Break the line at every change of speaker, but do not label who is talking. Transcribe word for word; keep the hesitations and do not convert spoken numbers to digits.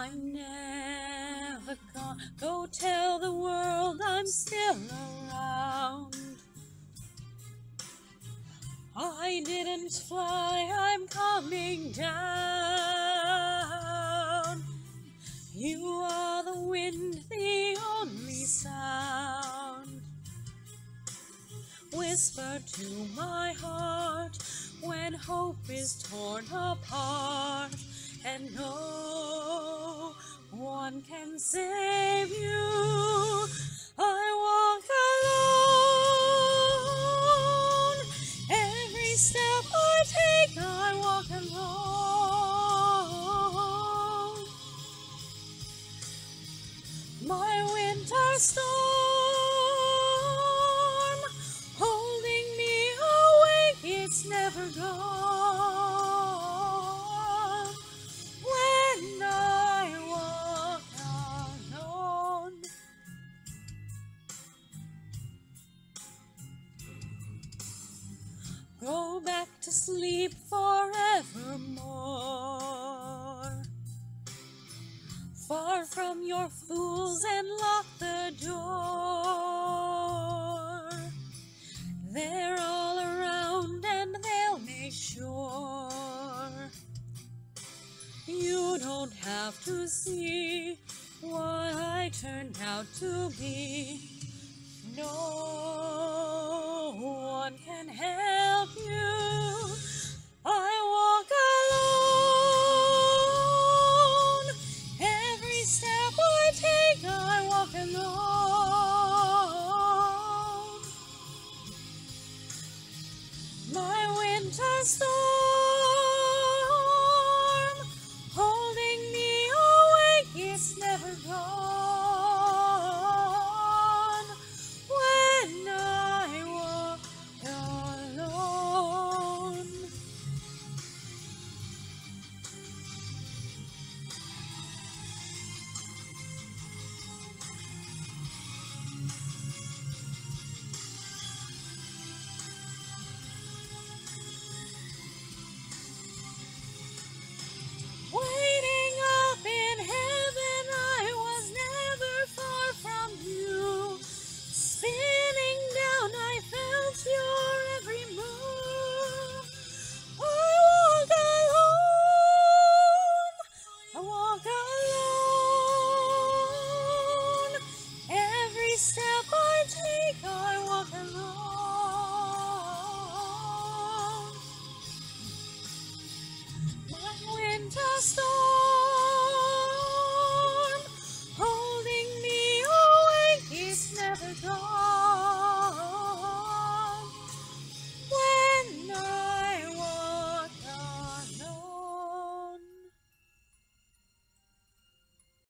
I'm never gone. Go tell the world I'm still around. I didn't fly, I'm coming down. You are the wind, the only sound. Whisper to my heart when hope is torn apart, and no one can save you. I walk alone. Every step I take, I walk alone. My winter storm, holding me awake, it's never gone. When I walk alone, go back to sleep forevermore, far from your fools, and lock the door. They're all around and they'll make sure you don't have to see what I turned out to be. No one can help you.